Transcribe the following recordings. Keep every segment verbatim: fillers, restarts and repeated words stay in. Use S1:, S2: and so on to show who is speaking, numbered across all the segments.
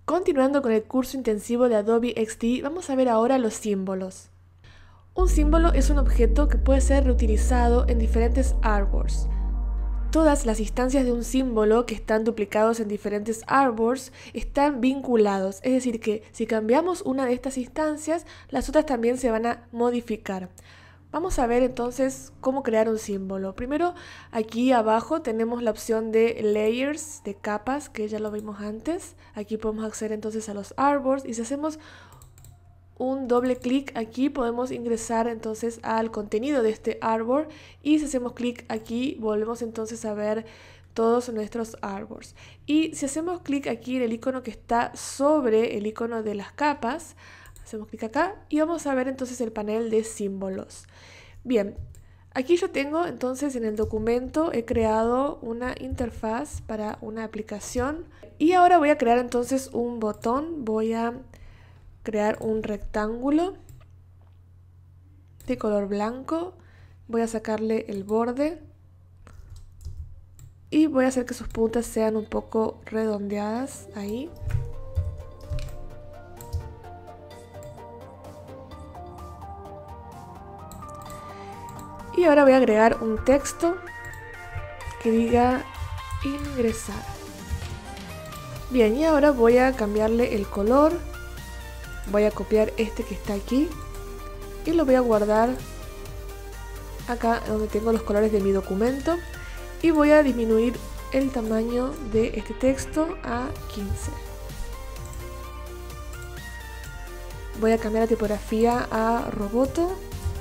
S1: Continuando con el curso intensivo de Adobe X D, vamos a ver ahora los símbolos. Un símbolo es un objeto que puede ser reutilizado en diferentes artboards. Todas las instancias de un símbolo que están duplicados en diferentes artboards están vinculados, es decir que si cambiamos una de estas instancias, las otras también se van a modificar. Vamos a ver entonces cómo crear un símbolo. Primero, aquí abajo tenemos la opción de Layers, de capas, que ya lo vimos antes. Aquí podemos acceder entonces a los artboards y si hacemos un doble clic aquí podemos ingresar entonces al contenido de este artboard y si hacemos clic aquí volvemos entonces a ver todos nuestros artboards. Y si hacemos clic aquí en el icono que está sobre el icono de las capas, hacemos clic acá y vamos a ver entonces el panel de símbolos. Bien, aquí yo tengo entonces en el documento he creado una interfaz para una aplicación y ahora voy a crear entonces un botón. Voy a crear un rectángulo de color blanco, voy a sacarle el borde y voy a hacer que sus puntas sean un poco redondeadas ahí. Y ahora voy a agregar un texto que diga ingresar. Bien, y ahora voy a cambiarle el color. Voy a copiar este que está aquí y lo voy a guardar acá donde tengo los colores de mi documento y voy a disminuir el tamaño de este texto a quince. Voy a cambiar la tipografía a Roboto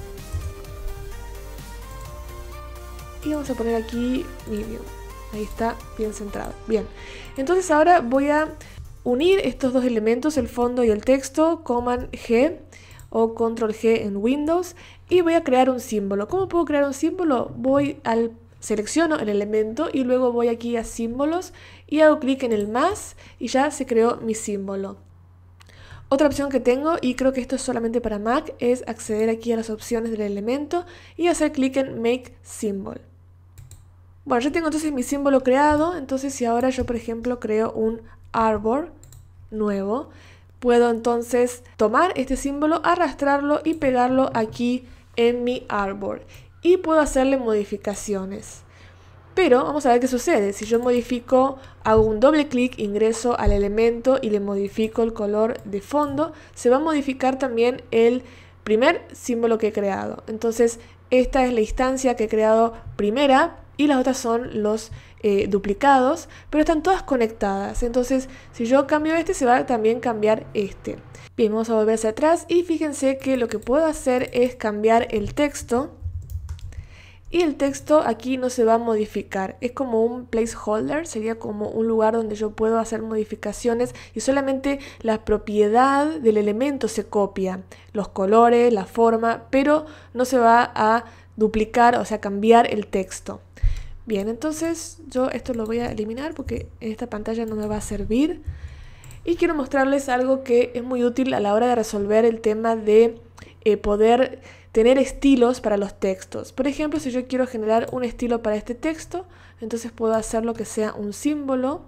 S1: y vamos a poner aquí Medium. Ahí está bien centrado. Bien, entonces ahora voy a unir estos dos elementos, el fondo y el texto, Command G o Control G en Windows y voy a crear un símbolo. ¿Cómo puedo crear un símbolo? Voy al, selecciono el elemento y luego voy aquí a símbolos y hago clic en el más y ya se creó mi símbolo. Otra opción que tengo, y creo que esto es solamente para Mac, es acceder aquí a las opciones del elemento y hacer clic en Make Symbol. Bueno, yo tengo entonces mi símbolo creado, entonces si ahora yo por ejemplo creo un artboard nuevo, puedo entonces tomar este símbolo, arrastrarlo y pegarlo aquí en mi artboard y puedo hacerle modificaciones. Pero vamos a ver qué sucede. Si yo modifico, hago un doble clic, ingreso al elemento y le modifico el color de fondo, se va a modificar también el primer símbolo que he creado. Entonces esta es la instancia que he creado primera y las otras son los eh, duplicados, pero están todas conectadas. Entonces si yo cambio este, se va a también cambiar este. Bien, vamos a volver hacia atrás y fíjense que lo que puedo hacer es cambiar el texto. Y el texto aquí no se va a modificar, es como un placeholder, sería como un lugar donde yo puedo hacer modificaciones y solamente la propiedad del elemento se copia, los colores, la forma, pero no se va a duplicar, o sea, cambiar el texto. Bien, entonces yo esto lo voy a eliminar porque en esta pantalla no me va a servir. Y quiero mostrarles algo que es muy útil a la hora de resolver el tema de eh, poder tener estilos para los textos. Por ejemplo, si yo quiero generar un estilo para este texto, entonces puedo hacerlo que sea un símbolo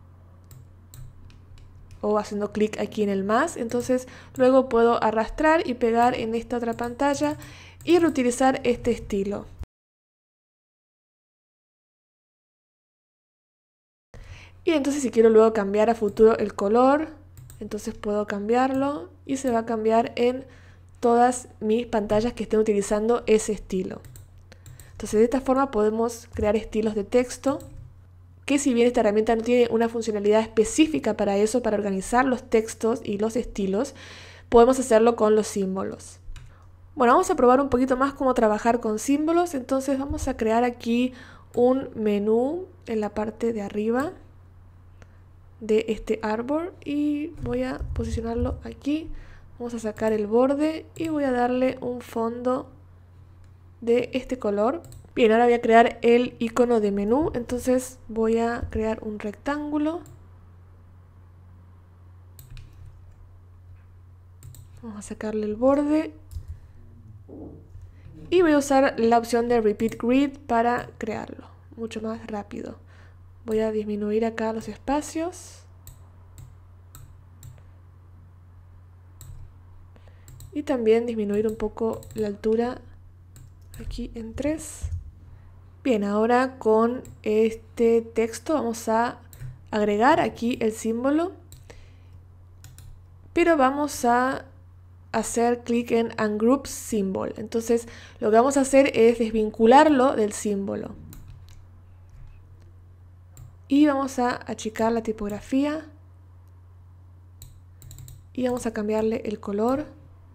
S1: o haciendo clic aquí en el más. Entonces luego puedo arrastrar y pegar en esta otra pantalla y reutilizar este estilo. Y entonces si quiero luego cambiar a futuro el color, entonces puedo cambiarlo y se va a cambiar en todas mis pantallas que estén utilizando ese estilo. Entonces de esta forma podemos crear estilos de texto, que si bien esta herramienta no tiene una funcionalidad específica para eso, para organizar los textos y los estilos, podemos hacerlo con los símbolos. Bueno, vamos a probar un poquito más cómo trabajar con símbolos. Entonces vamos a crear aquí un menú en la parte de arriba de este artboard y voy a posicionarlo aquí. Vamos a sacar el borde y voy a darle un fondo de este color. Bien, ahora voy a crear el icono de menú. Entonces voy a crear un rectángulo. Vamos a sacarle el borde. Y voy a usar la opción de Repeat Grid para crearlo mucho más rápido. Voy a disminuir acá los espacios. y también disminuir un poco la altura aquí en tres. Bien, ahora con este texto vamos a agregar aquí el símbolo, pero vamos a hacer clic en Ungroup Symbol. Entonces lo que vamos a hacer es desvincularlo del símbolo. Y vamos a achicar la tipografía. Y vamos a cambiarle el color.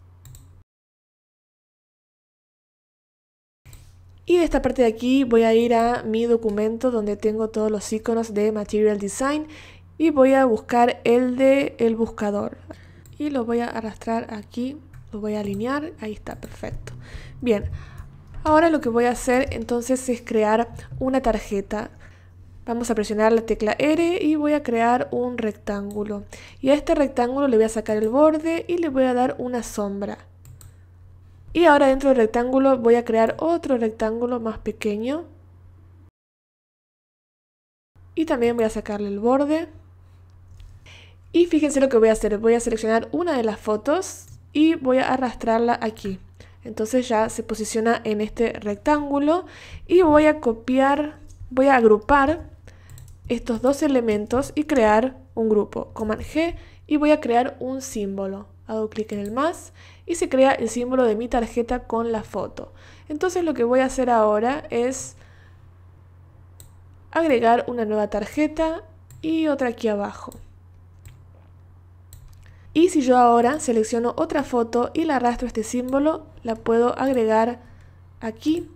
S1: Y de esta parte de aquí voy a ir a mi documento donde tengo todos los iconos de Material Design. Y voy a buscar el de el buscador. Y lo voy a arrastrar aquí, lo voy a alinear, ahí está, perfecto. Bien, ahora lo que voy a hacer entonces es crear una tarjeta. Vamos a presionar la tecla R y voy a crear un rectángulo. Y a este rectángulo le voy a sacar el borde y le voy a dar una sombra. Y ahora dentro del rectángulo voy a crear otro rectángulo más pequeño. Y también voy a sacarle el borde. Y fíjense lo que voy a hacer, voy a seleccionar una de las fotos y voy a arrastrarla aquí. Entonces ya se posiciona en este rectángulo y voy a copiar, voy a agrupar estos dos elementos y crear un grupo. Command G y voy a crear un símbolo. Hago clic en el más y se crea el símbolo de mi tarjeta con la foto. Entonces lo que voy a hacer ahora es agregar una nueva tarjeta y otra aquí abajo. Y si yo ahora selecciono otra foto y la arrastro a este símbolo, la puedo agregar aquí.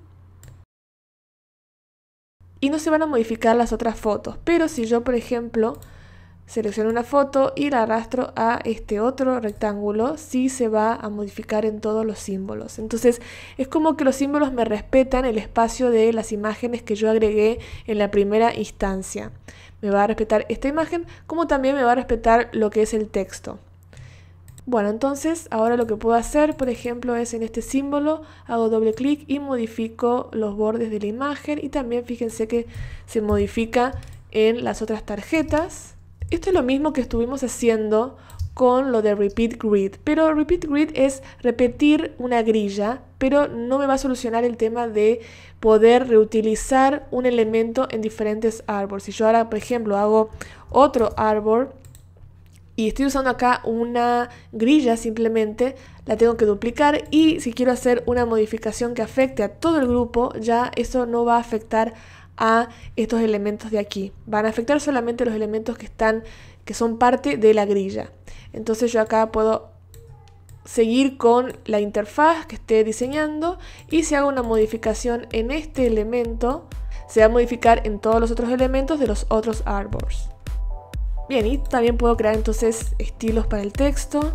S1: Y no se van a modificar las otras fotos. Pero si yo, por ejemplo, selecciono una foto y la arrastro a este otro rectángulo, sí se va a modificar en todos los símbolos. Entonces es como que los símbolos me respetan el espacio de las imágenes que yo agregué en la primera instancia. Me va a respetar esta imagen, como también me va a respetar lo que es el texto. Bueno, entonces ahora lo que puedo hacer, por ejemplo, es en este símbolo, hago doble clic y modifico los bordes de la imagen y también fíjense que se modifica en las otras tarjetas. Esto es lo mismo que estuvimos haciendo con lo de Repeat Grid, pero Repeat Grid es repetir una grilla, pero no me va a solucionar el tema de poder reutilizar un elemento en diferentes árboles. Si yo ahora, por ejemplo, hago otro árbol, y estoy usando acá una grilla simplemente, la tengo que duplicar y si quiero hacer una modificación que afecte a todo el grupo, ya eso no va a afectar a estos elementos de aquí. Van a afectar solamente los elementos que están, que son parte de la grilla. Entonces yo acá puedo seguir con la interfaz que esté diseñando y si hago una modificación en este elemento, se va a modificar en todos los otros elementos de los otros árboles. Bien, y también puedo crear entonces estilos para el texto.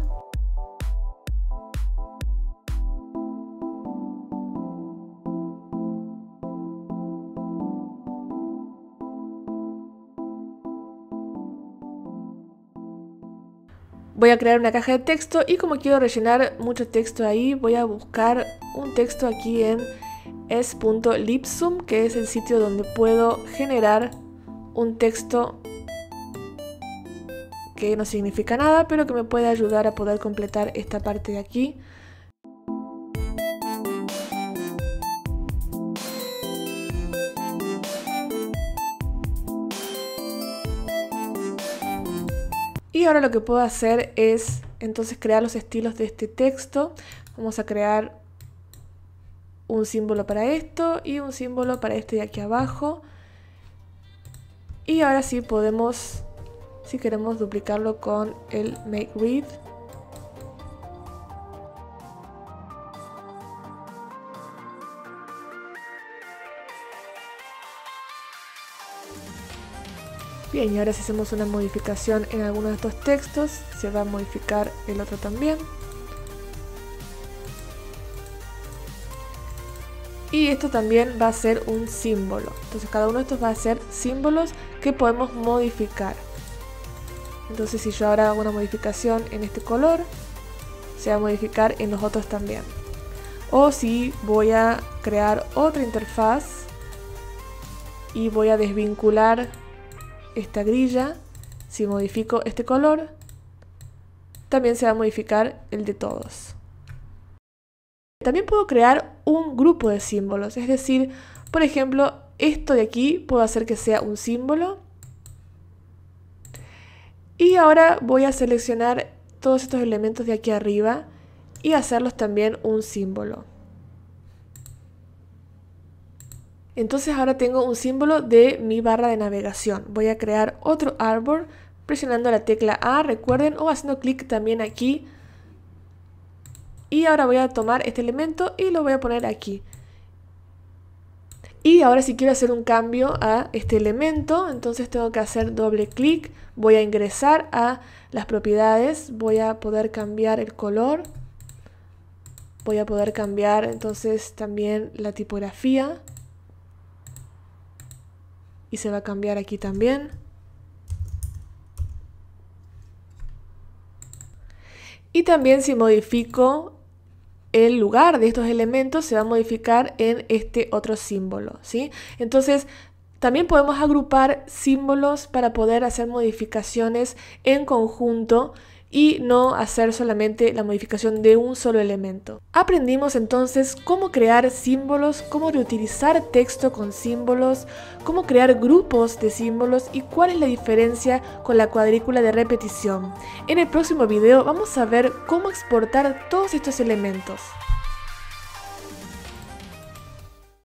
S1: Voy a crear una caja de texto y como quiero rellenar mucho texto ahí, voy a buscar un texto aquí en es punto lipsum, que es el sitio donde puedo generar un texto que no significa nada, pero que me puede ayudar a poder completar esta parte de aquí. Y ahora lo que puedo hacer es entonces crear los estilos de este texto. Vamos a crear un símbolo para esto y un símbolo para este de aquí abajo. Y ahora sí podemos, si queremos, duplicarlo con el Make Read. Bien, y ahora si hacemos una modificación en alguno de estos textos, se va a modificar el otro también. Y esto también va a ser un símbolo. Entonces cada uno de estos va a ser símbolos que podemos modificar. Entonces si yo ahora hago una modificación en este color, se va a modificar en los otros también. O si voy a crear otra interfaz y voy a desvincular esta grilla, si modifico este color, también se va a modificar el de todos. También puedo crear un grupo de símbolos, es decir, por ejemplo, esto de aquí puedo hacer que sea un símbolo. Y ahora voy a seleccionar todos estos elementos de aquí arriba y hacerlos también un símbolo. Entonces ahora tengo un símbolo de mi barra de navegación. Voy a crear otro árbol presionando la tecla A, recuerden, o haciendo clic también aquí. Y ahora voy a tomar este elemento y lo voy a poner aquí. Y ahora si quiero hacer un cambio a este elemento, entonces tengo que hacer doble clic. Voy a ingresar a las propiedades, voy a poder cambiar el color. Voy a poder cambiar entonces también la tipografía. Y se va a cambiar aquí también. Y también si modifico el lugar de estos elementos, se va a modificar en este otro símbolo, ¿sí? Entonces, también podemos agrupar símbolos para poder hacer modificaciones en conjunto y no hacer solamente la modificación de un solo elemento. Aprendimos entonces cómo crear símbolos, cómo reutilizar texto con símbolos, cómo crear grupos de símbolos y cuál es la diferencia con la cuadrícula de repetición. En el próximo video vamos a ver cómo exportar todos estos elementos.